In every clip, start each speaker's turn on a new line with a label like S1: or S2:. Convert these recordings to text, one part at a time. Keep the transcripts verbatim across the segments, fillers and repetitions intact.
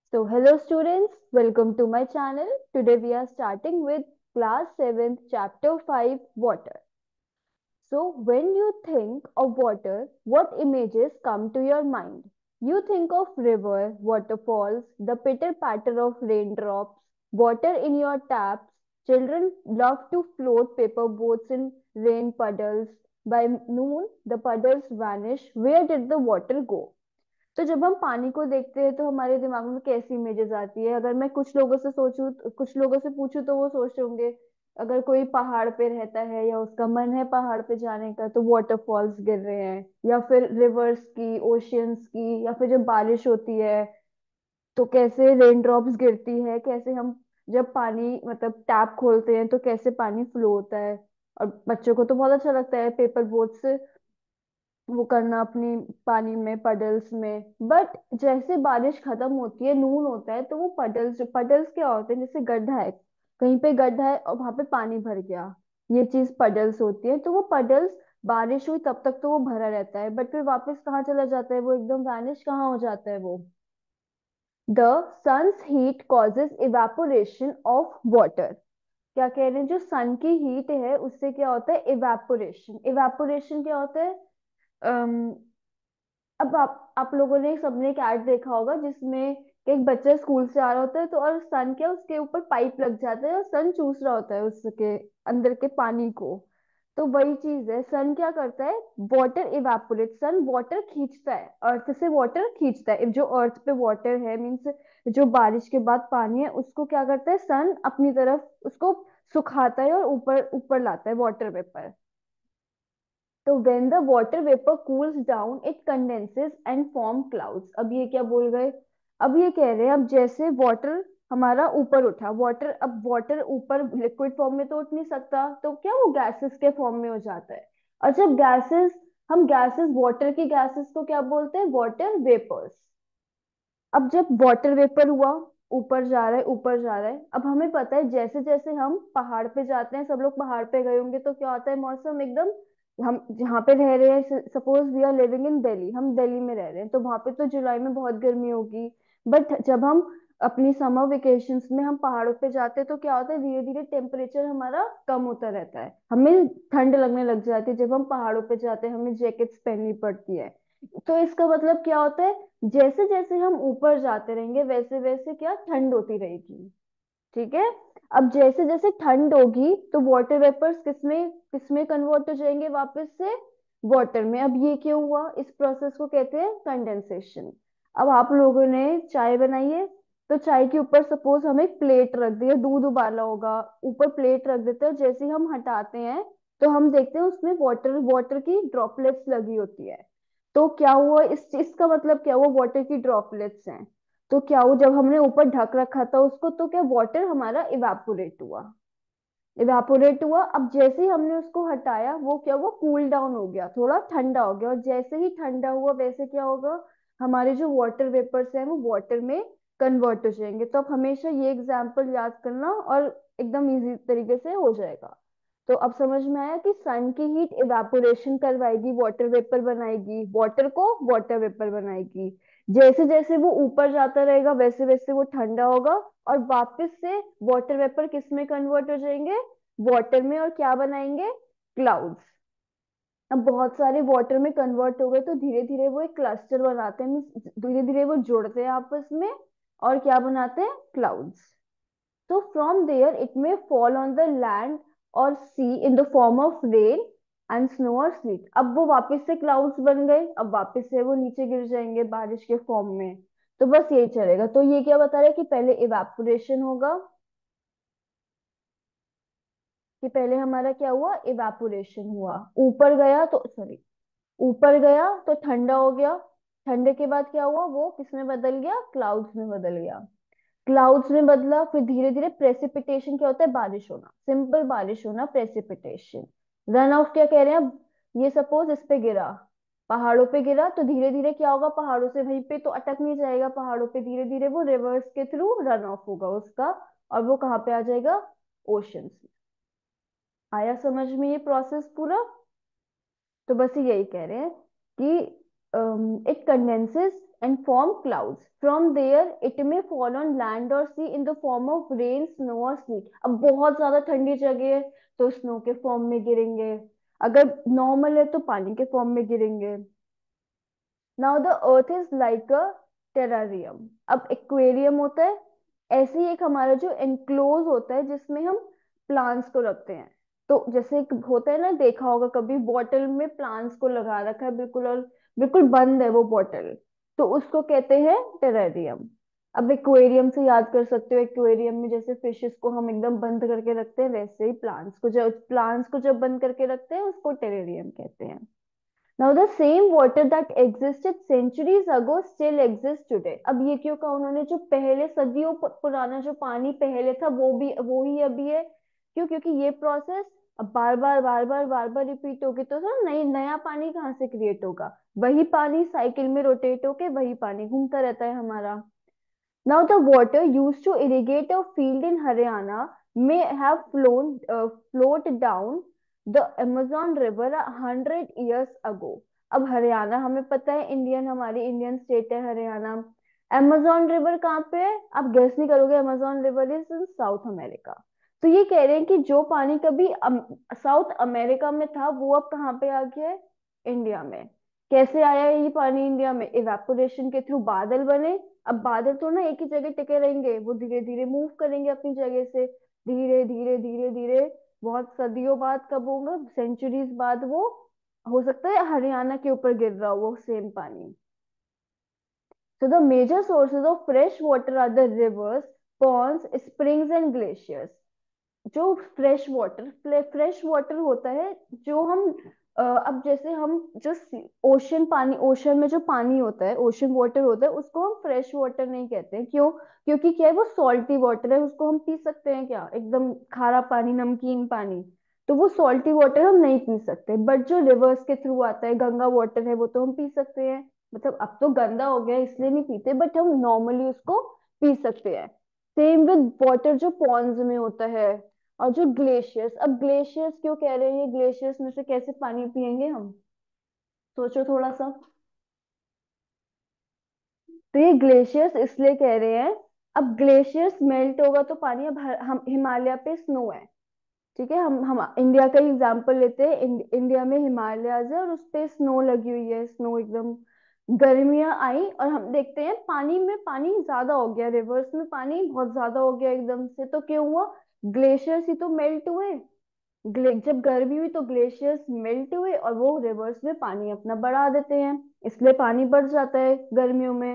S1: So, hello students, welcome to my channel. Today we are starting with class seventh, chapter five, water. So, when you think of water, what images come to your mind? You think of river, waterfalls, the pitter patter of raindrops, water in your taps. Children love to float paper boats in rain puddles. By noon, the puddles vanish. Where did the water go? तो जब हम पानी को देखते हैं तो हमारे दिमाग में कैसी इमेजेस आती है? अगर मैं कुछ लोगों से सोचूं, कुछ लोगों से पूछूं तो वो सोच रहे होंगे, अगर कोई पहाड़ पे रहता है या उसका मन है पहाड़ पे जाने का तो वाटरफॉल्स गिर रहे हैं, या फिर रिवर्स की, ओशियंस की, या फिर जब बारिश होती है तो कैसे रेन ड्रॉप्स गिरती है, कैसे हम जब पानी मतलब टैप खोलते हैं तो कैसे पानी फ्लो होता है। और बच्चों को तो बहुत अच्छा लगता है पेपर बोट से वो करना अपनी पानी में, पडल्स में। बट जैसे बारिश खत्म होती है, नून होता है, तो वो पडल्स पडल्स क्या होते हैं? जैसे गड्ढा है, कहीं पे गड्ढा है और वहां पे पानी भर गया, ये चीज पडल्स होती है। तो वो पडल्स, बारिश हुई तब तक तो वो भरा रहता है, बट फिर वापस कहाँ चला जाता है? वो एकदम वैनिश कहाँ हो जाता है वो? The sun's heat causes evaporation of water. क्या कह रहे हैं? जो सन की हीट है उससे क्या होता है? इवेपोरेशन। इवेपोरेशन क्या होता है? अब आप आप लोगों ने सबने एक ऐड देखा होगा जिसमें एक बच्चा स्कूल से आ रहा होता है, तो और सन क्या, उसके ऊपर पाइप लग जाता है और सन चूस रहा होता है उसके अंदर के पानी को। तो वही चीज है, सन क्या करता है? वाटर इवेपोरेट, सन वाटर खींचता है, अर्थ से वाटर खींचता है। जो अर्थ पे वाटर है, मीन्स जो बारिश के बाद पानी है, उसको क्या करता है? सन अपनी तरफ उसको सुखाता है और ऊपर ऊपर लाता है वाटर वेपर। तो when the water vapor cools down it condenses and form clouds। अब ये क्या बोल गए? अब ये कह रहे हैं, अब जैसे वाटर हमारा ऊपर उठा, वाटर, अब वाटर ऊपर लिक्विड फॉर्म में तो उठ नहीं सकता, तो क्या वो गैसेस के फॉर्म में हो जाता है। और जब गैसेस, हम गैसेस, वाटर की गैसेस को क्या बोलते हैं? Water vapours. अब जब वाटर वेपर हुआ, ऊपर जा रहा है, ऊपर जा रहा है, अब हमें पता है जैसे जैसे हम पहाड़ पे जाते हैं, सब लोग पहाड़ पे गए होंगे, तो क्या होता है? मौसम एकदम, हम जहाँ पे रह रहे हैं, suppose we are living in Delhi, हम दिल्ली में रह रहे हैं, तो वहां पे तो जुलाई में बहुत गर्मी होगी। बट जब हम अपनी समर वेकेशंस में हम पहाड़ों पे जाते हैं तो क्या होता है? धीरे धीरे टेम्परेचर हमारा कम होता रहता है, हमें ठंड लगने लग जाती है। जब हम पहाड़ों पे जाते हैं हमें जैकेट्स पहननी पड़ती है। तो इसका मतलब क्या होता है? जैसे जैसे हम ऊपर जाते रहेंगे वैसे वैसे क्या, ठंड होती रहेगी। ठीक है। अब जैसे जैसे ठंड होगी तो वाटर वेपर्स किसमें किसमें कन्वर्ट हो जाएंगे? वापस से वाटर में। अब ये क्यों हुआ? इस प्रोसेस को कहते हैं कंडेंसेशन। अब आप लोगों ने चाय बनाई है, तो चाय के ऊपर सपोज हम एक प्लेट रख दिया, दूध उबाला होगा, ऊपर प्लेट रख देते हैं, जैसे ही हम हटाते हैं तो हम देखते हैं उसमें वाटर वाटर की ड्रॉपलेट्स लगी होती है। तो क्या हुआ? इस चीज का मतलब क्या हुआ? वाटर की ड्रॉपलेट्स हैं। तो क्या हुआ? जब हमने ऊपर ढक रखा था उसको, तो क्या वाटर हमारा इवापोरेट हुआ, इवापोरेट हुआ। अब जैसे ही हमने उसको हटाया, वो क्या हुआ? कूल डाउन हो गया, थोड़ा ठंडा हो गया। और जैसे ही ठंडा हुआ वैसे क्या होगा? हमारे जो वाटर वेपर्स हैं वो वाटर में कन्वर्ट हो जाएंगे। तो अब हमेशा ये एग्जाम्पल याद करना और एकदम इजी तरीके से हो जाएगा। तो अब समझ में आया कि सन की हीट इवापोरेशन करवाएगी, वाटर वेपर बनाएगी, वाटर को वाटर वेपर बनाएगी। जैसे जैसे वो ऊपर जाता रहेगा वैसे वैसे वो ठंडा होगा, और वापस से वाटर वेपर किस में कन्वर्ट हो जाएंगे? वाटर में। और क्या बनाएंगे? क्लाउड्स। अब बहुत सारे वाटर में कन्वर्ट हो गए तो धीरे धीरे वो एक क्लस्टर बनाते हैं, मीन्स धीरे धीरे वो जुड़ते हैं आपस में, और क्या बनाते हैं? क्लाउड्स। तो from there it may fall on the land और sea in the form of rain and snow और स्लीट। अब वो वापस से क्लाउड्स बन गए, अब वापस से वो नीचे गिर जाएंगे बारिश के फॉर्म में। तो बस यही चलेगा। तो ये क्या बता रहा है कि पहले इवापोरेशन होगा, कि पहले हमारा क्या हुआ? इवापोरेशन हुआ, ऊपर गया तो, सॉरी, ऊपर गया तो ठंडा हो गया। ठंडे के बाद क्या हुआ? वो किस में बदल गया? क्लाउड्स में बदल गया। क्लाउड्स में बदला, फिर धीरे धीरे प्रेसिपिटेशन क्या होता है? बारिश होना, सिंपल बारिश होना, प्रेसिपिटेशन। रन ऑफ क्या कह रहे हैं? अब ये सपोज इस पे गिरा, पहाड़ों पे गिरा, तो धीरे धीरे क्या होगा? पहाड़ों से वहीं पे तो अटक नहीं जाएगा, पहाड़ों पे धीरे धीरे वो रिवर्स के थ्रू रन ऑफ होगा उसका, और वो कहाँ पे आ जाएगा? ओशंस में। आया समझ में ये प्रोसेस पूरा? तो बस यही कह रहे हैं कि it condenses and form clouds. From there, it may fall on land or sea in the form of rain, snow or sleet. अब बहुत ज्यादा ठंडी जगह है तो स्नो के फॉर्म में गिरेंगे, अगर नॉर्मल है तो पानी के फॉर्म में गिरेंगे। Now the earth is like a terrarium. अब एक्वेरियम होता है, ऐसे ही एक हमारा जो एनक्लोज होता है जिसमें हम प्लांट्स को रखते हैं। तो जैसे एक होता है ना, देखा होगा कभी बॉटल में प्लांट्स को लगा रखा है बिल्कुल, और बिल्कुल बंद है वो बॉटल, तो उसको कहते हैं टेरारियम। अब एक्वेरियम से याद कर सकते हो, एक्वेरियम में जैसे फिशेस को हम एकदम बंद करके रखते हैं, वैसे ही प्लांट्स को, जब प्लांट्स को जब बंद करके रखते हैं उसको टेरेरियम कहते हैं। Now the same water that existed centuries ago still exists today। अब ये क्यों कहा उन्होंने, जो पहले सदियों पु- पुराना जो पानी पहले था वो भी वो ही अभी है। क्यों? क्योंकि ये प्रोसेस अब बार बार बार बार बार बार रिपीट होगी तो सर नई नया पानी कहाँ से क्रिएट होगा? वही पानी साइकिल में रोटेट होके वही पानी घूमता रहता है हमारा। Now, the water used to irrigate a field in Haryana may have flown, uh, flowed down the Amazon River a hundred years ago। अब हरियाणा हमें पता है, इंडियन, हमारी इंडियन स्टेट है हरियाणा। अमेजोन रिवर कहाँ पे है? आप गेस नहीं करोगे, Amazon river is in South America. तो ये कह रहे हैं कि जो पानी कभी साउथ अमेरिका में था वो अब कहाँ पे आ गया है? इंडिया में। कैसे आया है ये पानी इंडिया में? इवेपोरेशन के थ्रू बादल बने। अब बादल तो ना एक ही जगह टिके रहेंगे, वो धीरे धीरे मूव करेंगे अपनी जगह से, धीरे धीरे धीरे धीरे। बहुत सदियों बाद, कब होगा, सेंचुरीज बाद वो हो सकता है हरियाणा के ऊपर गिर रहा हो वो सेम पानी। So the major sources of fresh water are the rivers, ponds, springs and glaciers। जो फ्रेश वाटर फ्रेश वाटर होता है, जो हम अ, अब जैसे हम जो ओशन पानी, ओशन में जो पानी होता है, ओशन वाटर होता है, उसको हम फ्रेश वाटर नहीं कहते हैं। क्यों? क्योंकि क्या है, वो सॉल्टी वाटर है, उसको हम पी सकते हैं क्या? एकदम खारा पानी, नमकीन पानी, तो वो सॉल्टी वाटर हम नहीं पी सकते। बट जो रिवर्स के थ्रू आता है, गंगा वाटर है, वो तो हम पी सकते हैं। मतलब अब तो गंदा हो गया इसलिए नहीं पीते, बट हम नॉर्मली उसको पी सकते हैं। सेम विद वाटर जो पॉन्ड्स में होता है। और जो ग्लेशियर्स, अब ग्लेशियर्स क्यों कह रहे हैं, ये ग्लेशियर्स में से कैसे पानी पियेंगे हम? सोचो थोड़ा सा। तो ये ग्लेशियर्स इसलिए कह रहे हैं, अब ग्लेशियर्स मेल्ट होगा तो पानी, अब हर- हम हिमालय पे स्नो है, ठीक है, हम हम इंडिया का एग्जांपल लेते हैं। इंड, इंडिया में हिमालयाज है और उस पे स्नो लगी हुई है, स्नो एकदम। गर्मियां आई और हम देखते हैं पानी में पानी ज्यादा हो गया, रिवर्स में पानी बहुत ज्यादा हो गया एकदम से, तो क्यों हुआ? ग्लेशियर्स ही तो मेल्ट हुए। ग्ले जब गर्मी हुई तो ग्लेशियर्स मेल्ट हुए और वो रिवर्स में पानी अपना बढ़ा देते हैं, इसलिए पानी बढ़ जाता है गर्मियों में।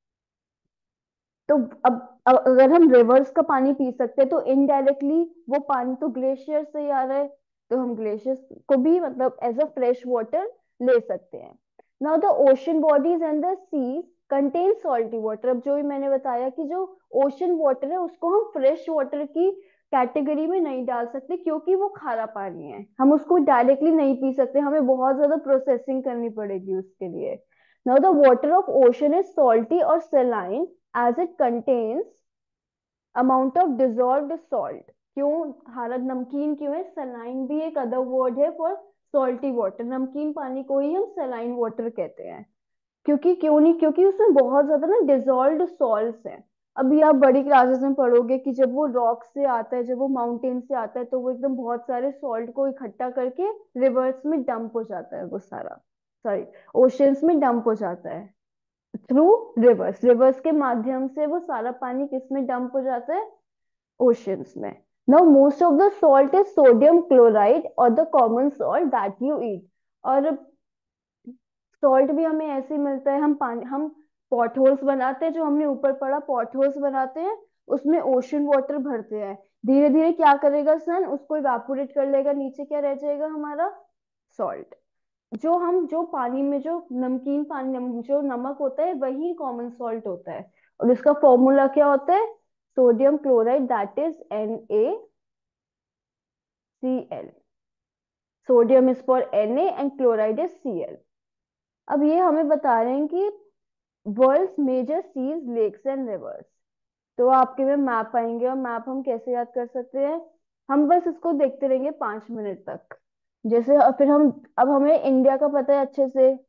S1: तो अब अब अगर हम रिवर्स का पानी पी सकते हैं तो इनडायरेक्टली वो पानी तो ग्लेशियर से ही आ रहा है, तो हम ग्लेशियर्स को भी मतलब एज अ फ्रेश वाटर ले सकते हैं। Now the ocean bodies and the seas contain salty water. अब जो भी मैंने बताया कि जो ओशन वाटर है उसको हम फ्रेश वाटर की कैटेगरी में नहीं डाल सकते, क्योंकि वो खारा पानी है, हम उसको डायरेक्टली नहीं पी सकते, हमें बहुत ज्यादा प्रोसेसिंग करनी पड़ेगी उसके लिए। Now the water of ocean is salty और saline as it contains amount of dissolved salt। क्यों हालत नमकीन क्यों है? सलाइन भी एक अदर वर्ड है फॉर सॉल्टी वाटर। नमकीन पानी को ही हम सलाइन वाटर कहते हैं। क्योंकि क्यों नहीं? क्योंकि उसमें बहुत ज्यादा ना डिजोल्व्ड सॉल्ट्स हैं। अभी आप बड़ी क्लासेस में पढ़ोगे कि जब वो रॉक से आता है, जब वो माउंटेन से आता है, तो वो एकदम बहुत सारे सॉल्ट को इकट्ठा करके रिवर्स में डंप हो जाता है वो सारा, सॉरी, ओशंस में डंप हो जाता है थ्रू रिवर्स। रिवर्स के माध्यम से वो सारा पानी किस में डंप हो जाता है? ओशंस में। Now most of the salt is sodium chloride और the common salt that you eat. और सॉल्ट भी हमें ऐसे ही मिलता है, हम पानी, हम पॉट होल्स बनाते हैं, जो हमने ऊपर पढ़ा पॉट होल्स बनाते हैं, उसमें ओशन वाटर भरते हैं, धीरे धीरे क्या करेगा सन, उसको इवापोरेट कर लेगा, नीचे क्या रह जाएगा हमारा? सॉल्ट। जो हम जो पानी में जो नमकीन पानी, नम, जो नमक होता है वही कॉमन सॉल्ट होता है। और इसका फॉर्मूला क्या होता है? Sodium chloride, that is N A C L. Sodium is for N A and chloride is C L. अब ये हमें बता रहे हैं कि world's major seas, lakes and rivers. तो आपके में मैप आएंगे, और मैप हम कैसे याद कर सकते हैं? हम बस इसको देखते रहेंगे पांच मिनट तक। जैसे अब फिर हम, अब हमें इंडिया का पता है अच्छे से,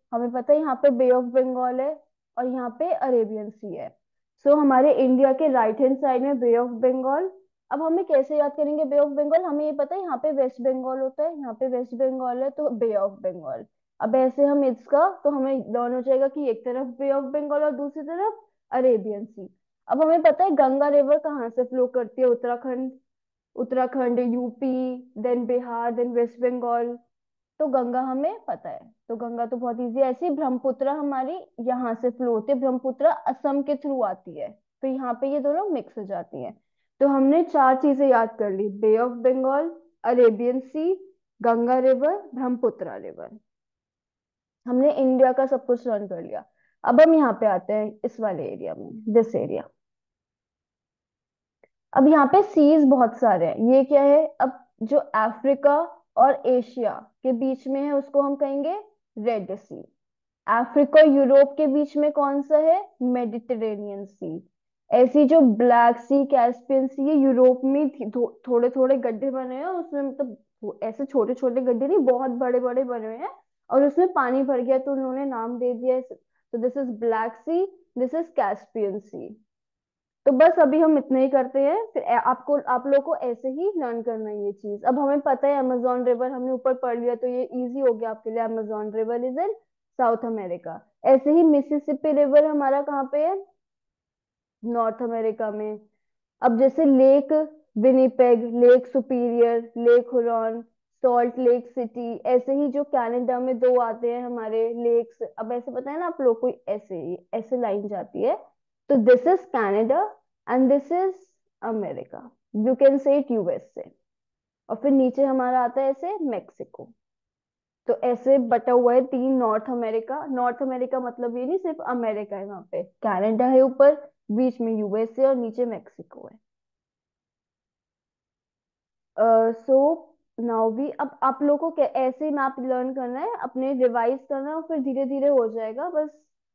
S1: हमें पता है यहाँ पे बे ऑफ बंगाल है और यहाँ पे अरेबियन सी है। सो हमारे इंडिया के राइट हैंड साइड में बे ऑफ बंगाल। अब हमें कैसे याद करेंगे बे ऑफ बंगाल, हमें ये पता है यहाँ पे वेस्ट बंगाल होता है, यहाँ पे वेस्ट बंगाल है तो बे ऑफ बंगाल। अब ऐसे हम इसका तो हमें लर्न हो जाएगा कि एक तरफ बे ऑफ बंगाल और दूसरी तरफ अरेबियन सी। अब हमें पता है गंगा रिवर कहाँ से फ्लो करती है, Uttarakhand, Uttarakhand UP, then Bihar, then West Bengal. तो गंगा हमें पता है, तो गंगा तो बहुत इजी है। ऐसी ब्रह्मपुत्र हमारी यहाँ से फ्लो होती है, ब्रह्मपुत्र असम के थ्रू आती है, तो यहाँ पे ये दोनों मिक्स हो जाती हैं। तो हमने चार चीजें याद कर ली, Bay of Bengal, Arabian Sea, Ganga river, Brahmaputra river. हमने इंडिया का सब कुछ लर्न कर लिया। अब हम यहाँ पे आते हैं इस वाले एरिया में, दिस एरिया। अब यहाँ पे सीज बहुत सारे हैं, ये क्या है, अब जो अफ्रीका और एशिया के बीच में है उसको हम कहेंगे रेड सी। अफ्रीका और यूरोप के बीच में कौन सा है, मेडिटेरेनियन सी। ऐसी जो ब्लैक सी, कैस्पियन सी, ये यूरोप में थी, थो, थोड़े थोड़े गड्ढे बने हैं उसमें, मतलब वो ऐसे छोटे छोटे गड्ढे नहीं, बहुत बड़े बड़े बने हुए हैं और उसमें पानी भर गया तो उन्होंने नाम दे दिया। तो this is Black Sea, this is Caspian Sea. तो बस अभी हम इतना ही करते हैं, फिर ए- आपको आप लोग को ऐसे ही लर्न करना है ये चीज। अब हमें पता है अमेजोन रिवर हमने ऊपर पढ़ लिया तो ये इजी हो गया आपके लिए, Amazon river is in South America. ऐसे ही मिसिसिपी रिवर हमारा कहाँ पे है, नॉर्थ अमेरिका में। अब जैसे Lake Winnipeg, Lake Superior, Lake Huron, Salt Lake City, ऐसे ही जो कनाडा में दो आते हैं हमारे लेक्स। अब ऐसे पता है ना आप लोग, कोई ऐसे ही ऐसे लाइन जाती है, तो this is Canada and this is America, you can say it USA. और फिर नीचे हमारा आता है ऐसे मैक्सिको। तो ऐसे बटा हुआ है तीन, नॉर्थ अमेरिका। नॉर्थ अमेरिका मतलब ये नहीं सिर्फ अमेरिका है, वहां पे कनाडा है ऊपर, बीच में यूएसए और नीचे मैक्सिको है। सो नाउ भी अब आप लोगों को कै- ऐसे ही मैप लर्न करना है, अपने रिवाइज करना है और फिर धीरे धीरे हो जाएगा बस।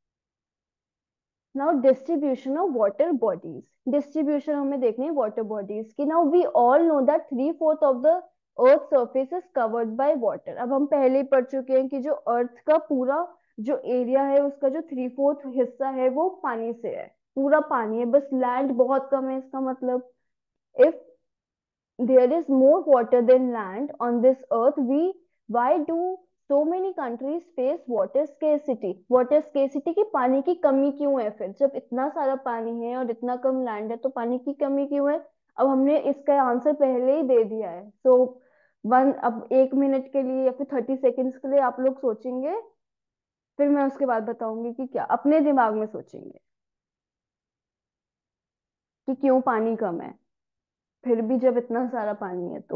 S1: Now distribution of water bodies, distribution हमें देखनी है वाटर बॉडीज की। Now we all know that three fourth of the earth surface is covered by water. अब हम पहले ही पढ़ चुके हैं कि जो अर्थ का पूरा जो एरिया है उसका जो थ्री फोर्थ हिस्सा है वो पानी से है, पूरा पानी है, बस लैंड बहुत कम है। इसका मतलब if there is more water than land on this earth, we why do so many countries face water scarcity? Water scarcity की पानी की कमी क्यों है, फिर जब इतना सारा पानी है और इतना कम लैंड है तो पानी की कमी क्यों है। अब हमने इसका आंसर पहले ही दे दिया है। सो वन, अब एक मिनट के लिए या फिर थर्टी सेकेंड्स के लिए आप लोग सोचेंगे, फिर मैं उसके बाद बताऊंगी कि क्या, अपने दिमाग में सोचेंगे कि क्यों पानी कम है, फिर भी जब इतना सारा पानी है तो।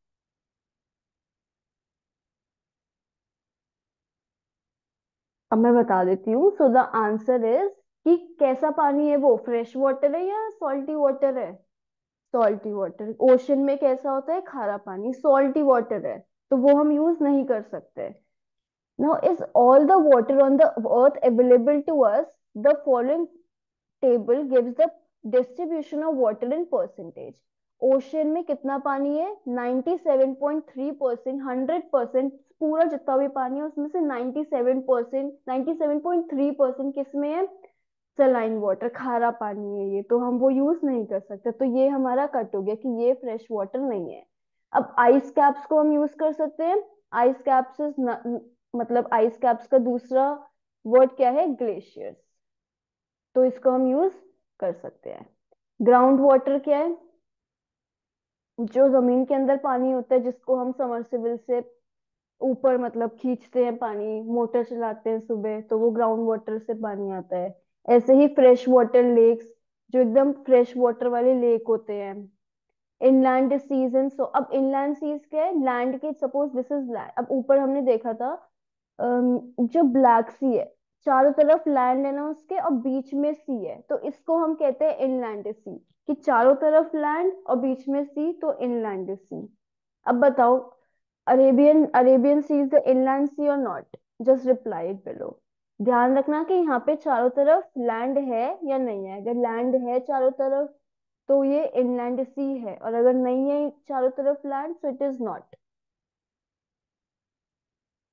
S1: अब मैं बता देती हूँ, सो द आंसर इज कि कैसा पानी है वो, फ्रेश वाटर है या सॉल्टी वाटर है। Salty water. ओशन में कैसा होता है, खारा पानी, सॉल्टी वाटर है तो वो हम यूज नहीं कर सकते। Now is all the water on the earth available to us, the following table gives the distribution of water in percentage. Ocean में कितना पानी है, ninety seven point three percent, hundred percent पूरा जितना भी पानी है उसमें से ninety seven percent, ninety seven point three percent किस में है, सलाइन वाटर, खारा पानी है ये, तो हम वो यूज नहीं कर सकते। तो ये हमारा कट हो गया कि ये फ्रेश वाटर नहीं है। अब आइस कैप्स को हम यूज कर सकते हैं। आइस कैप्स इज, मतलब आइस कैप्स का दूसरा वर्ड क्या है, ग्लेशियर्स, तो इसको हम यूज कर सकते हैं। ग्राउंड वाटर क्या है, जो जमीन के अंदर पानी होता है जिसको हम समरसेबल से ऊपर मतलब खींचते हैं पानी, मोटर चलाते हैं सुबह तो वो ग्राउंड वाटर से पानी आता है। ऐसे ही फ्रेश वाटर लेक्स, जो एकदम फ्रेश वाटर वाले लेक होते हैं। इनलैंड सीजन, सो अब इनलैंड सीज क्या है, लैंड के, सपोज दिस इज लैंड। अब ऊपर हमने देखा था अम, जो ब्लैक सी है, चारों तरफ लैंड है ना उसके और बीच में सी है, तो इसको हम कहते हैं इनलैंड सी, कि चारों तरफ लैंड और बीच में सी, तो इनलैंड सी। अब बताओ, Arabian Arabian Sea is the inland sea और not, just reply it below. ध्यान रखना कि यहाँ पे चारों तरफ लैंड है या नहीं है, अगर लैंड है चारों तरफ तो ये इनलैंड सी है, और अगर नहीं है चारों तरफ land, so it is not.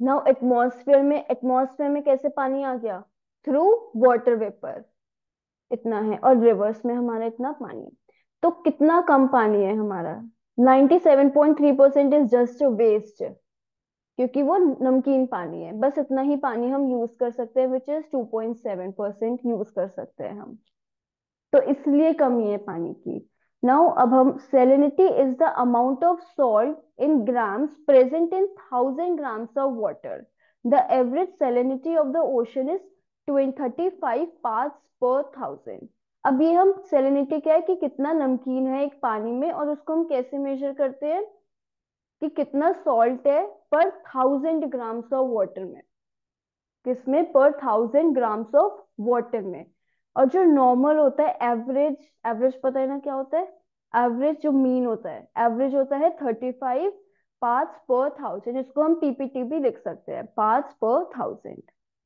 S1: Now atmosphere में, एटमॉस्फेयर में कैसे पानी आ गया? थ्रू वाटर वेपर, इतना है। और रिवर्स में हमारा इतना पानी, तो कितना कम पानी है हमारा? Ninety seven point three percent is just waste, क्योंकि वो नमकीन पानी है। बस इतना ही पानी हम यूज कर सकते हैं, which is two point seven percent use कर सकते हैं हम। तो इसलिए कमी है पानी की। नाउ अब हम, salinity is the amount of salt in grams present in thousand grams of water. The average salinity of the ocean is thirty five parts per thousand. अब ये हम, सेलिनिटी क्या है कि कितना नमकीन है एक पानी में, और उसको हम कैसे मेजर करते हैं कि कितना सॉल्ट है पर थाउजेंड ग्राम्स ऑफ वाटर में। किसमें? पर थाउजेंड ग्राम्स ऑफ वाटर में। और जो नॉर्मल होता है, एवरेज, एवरेज पता है ना क्या होता है? एवरेज जो मीन होता है, एवरेज होता है thirty five parts per thousand. इसको हम पीपीटी भी लिख सकते हैं, पार्ट्स पर थाउजेंड।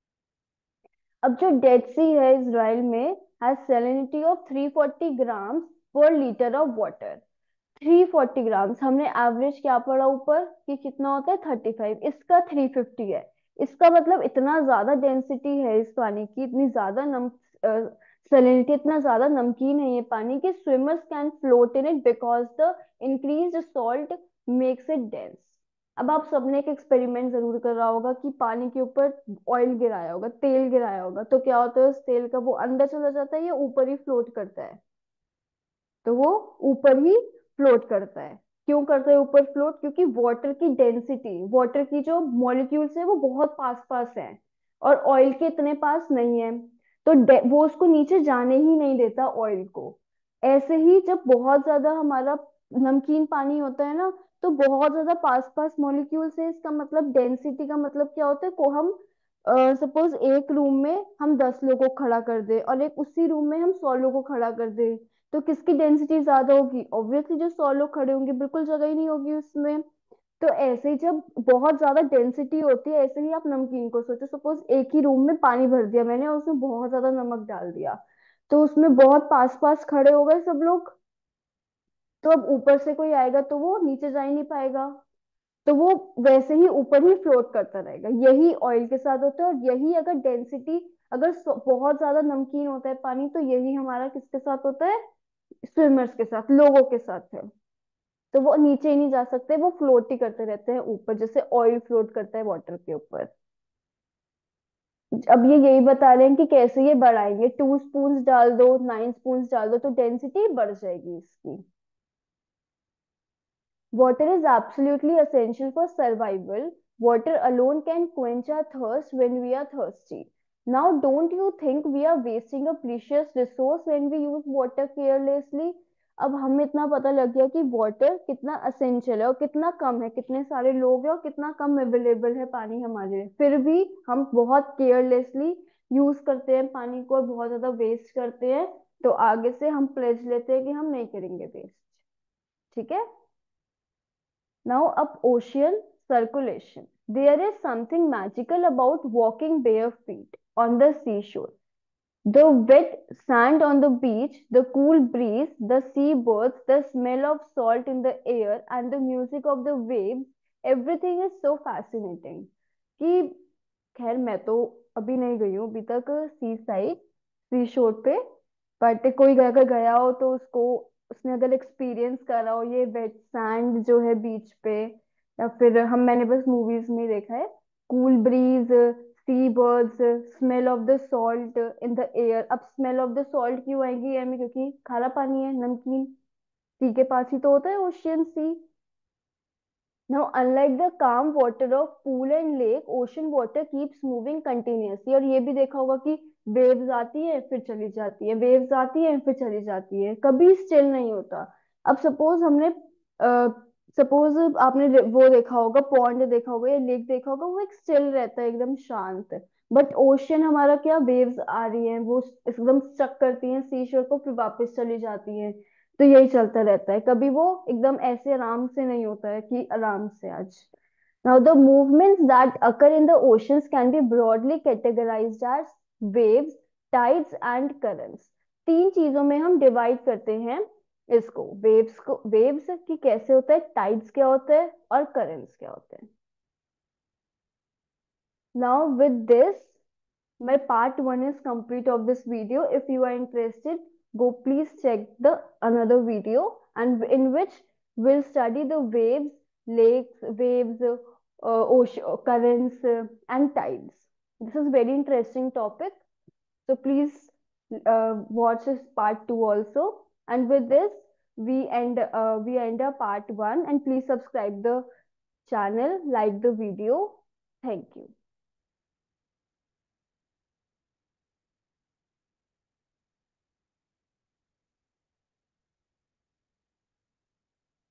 S1: अब जो डेड सी है इजराइल में, has salinity of three forty grams per litre of water. Three forty grams, हमने एवरेज क्या पढ़ा ऊपर कि कितना होता है? थर्टी फाइव, इसका थ्री फिफ्टी है। इसका मतलब इतना ज्यादा डेंसिटी है इस पानी की, इतनी ज्यादा नम सैलिनिटी, इतना ज्यादा नमकीन है ये पानी कि swimmers can float in it because the increase salt makes it dense. अब आप सबने एक एक्सपेरिमेंट जरूर करा होगा कि पानी के ऊपर ऑयल गिराया होगा, तेल गिराया होगा, तो क्या होता है उस तेल का? वो अंदर चला जाता है या ऊपर ही फ्लोट करता है? तो वो ऊपर ही फ्लोट करता है। क्यों करता है ऊपर फ्लोट? क्योंकि वाटर की डेंसिटी, वाटर की जो मॉलिक्यूल्स है वो बहुत पास पास है, और ऑयल के इतने पास नहीं है। तो डे- वो उसको नीचे जाने ही नहीं देता ऑयल को। ऐसे ही जब बहुत ज्यादा हमारा नमकीन पानी होता है ना, तो बहुत ज्यादा पास पास मॉलिक्यूल्स है, इसका मतलब डेंसिटी का मतलब क्या होता है? को हम सपोज एक रूम में हम दस लोगों को खड़ा कर दे, और एक उसी रूम में हम सौ लोगों को खड़ा कर दे, तो किसकी डेंसिटी ज्यादा होगी? ऑब्वियसली जो सौ लोग खड़े होंगे, बिल्कुल जगह ही नहीं होगी उसमें। तो ऐसे ही जब बहुत ज्यादा डेंसिटी होती है, ऐसे ही आप नमकीन को सोचो, सपोज एक ही रूम में पानी भर दिया मैंने और उसमें बहुत ज्यादा नमक डाल दिया, तो उसमें बहुत पास पास खड़े हो गए सब लोग। तो अब ऊपर से कोई आएगा तो वो नीचे जा ही नहीं पाएगा, तो वो वैसे ही ऊपर ही फ्लोट करता रहेगा। यही ऑयल के साथ होता है, और यही अगर डेंसिटी, अगर सो- बहुत ज्यादा नमकीन होता है पानी, तो यही हमारा किसके साथ होता है? स्विमर्स के साथ, लोगों के साथ है। तो वो नीचे ही नहीं जा सकते, वो फ्लोट ही करते रहते हैं ऊपर, जैसे ऑयल फ्लोट करता है वाटर के ऊपर। अब ये यही बता रहे हैं कि कैसे ये बढ़ाएंगे, टू स्पून डाल दो, नाइन स्पून डाल दो, तो डेंसिटी बढ़ जाएगी इसकी। Water is absolutely essential for survival. Water alone can quench our thirst when we are thirsty. Now, don't you think we are wasting a precious resource when we use water carelessly? अब हमें इतना पता लग गया कि water कितना essential है और कितना कम है, कितने सारे लोग हैं और कितना कम अवेलेबल है पानी हमारे लिए, फिर भी हम बहुत केयरलेसली यूज करते हैं पानी को और बहुत ज्यादा वेस्ट करते हैं। तो आगे से हम प्लेज लेते हैं कि हम नहीं करेंगे वेस्ट। ठीक है। Now, up ocean circulation. There is something magical about walking bare feet on the seashore. The wet sand on the beach, the cool breeze, the sea birds, the smell of salt in the air, and the music of the waves, everything is so fascinating. कि खैर मैं तो अभी नहीं गई हूँ अभी तक सी साइड, सी शोर पे, बट कोई अगर गया हो तो उसको, उसने अगर एक्सपीरियंस करा हो ये वेट सैंड जो है बीच पे, या फिर हम, मैंने बस मूवीज में देखा है, cool breeze, sea birds, smell of the salt in the air. अब स्मेल ऑफ द सॉल्ट क्यों आएगी एयर में? क्योंकि खारा पानी है, नमकीन, सी के पास ही तो होता है ocean sea. Now, unlike the calm water of pool and lake, ocean water keeps moving continuously। और ये भी देखा होगा कि वेव्स आती है फिर चली जाती है, वेव्स आती है फिर चली जाती है, कभी स्टिल नहीं होता। अब सपोज हमने, सपोज आपने रे- वो देखा होगा, पॉन्ड देखा होगा या लेक देखा होगा, वो एक स्टिल रहता है एकदम शांत। बट ओशियन हमारा क्या, वेव्स आ रही हैं, वो एकदम स्ट्रक करती हैं सीशोर को, फिर वापस चली जाती हैं। तो यही चलता रहता है, कभी वो एकदम ऐसे आराम से नहीं होता है कि आराम से आज। Now, the movements that occur in the oceans can be broadly categorized as waves, tides and currents। तीन चीजों में हम डिवाइड करते हैं इसको, वेव्स को, वेव्स की कैसे होता है, टाइड्स क्या होता है और करंट्स क्या होते हैं। Now with this, my part one is complete of this video. If you are interested, go please check the another video, and in which we'll study the waves, lakes, waves, uh, ocean currents, uh, and tides. This is very interesting topic. So please uh, watch this part two also. And with this, we end uh, we end our part one. And please subscribe the channel, like the video. Thank you.